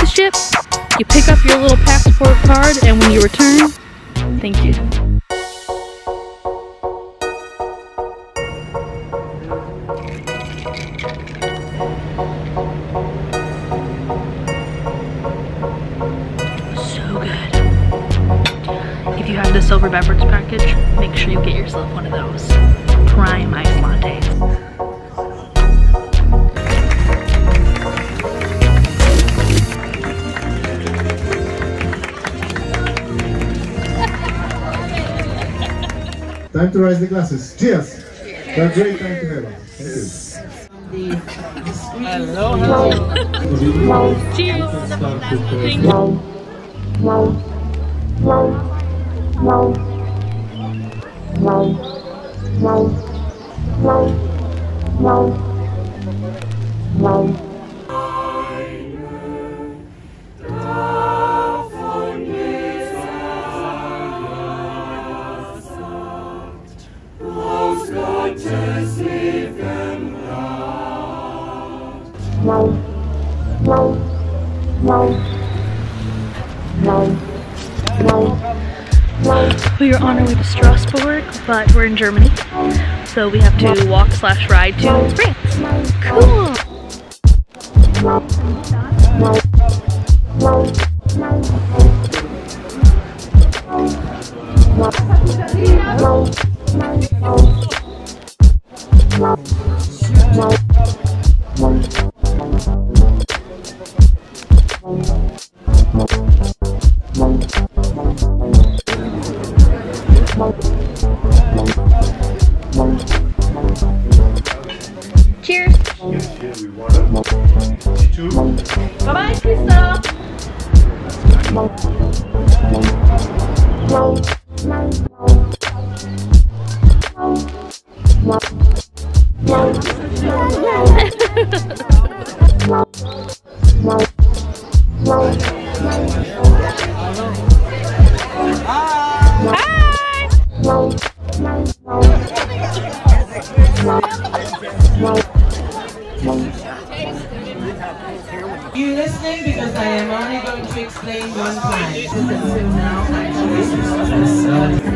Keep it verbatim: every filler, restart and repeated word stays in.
ship, you pick up your little passport card, and when you return, thank you. So good. If you have the silver beverage package, make sure you get yourself one of those prime ice lattes. Time to raise the glasses. Cheers! They're a great time to have us. Thank you. Hello, hello. Cheers! Thank you. We are on our way to Strasbourg, but we're in Germany, so we have to walk slash ride to France. Cool! Cheers! Bye bye, Krista! You listening, because I am only going to explain one time. So now actually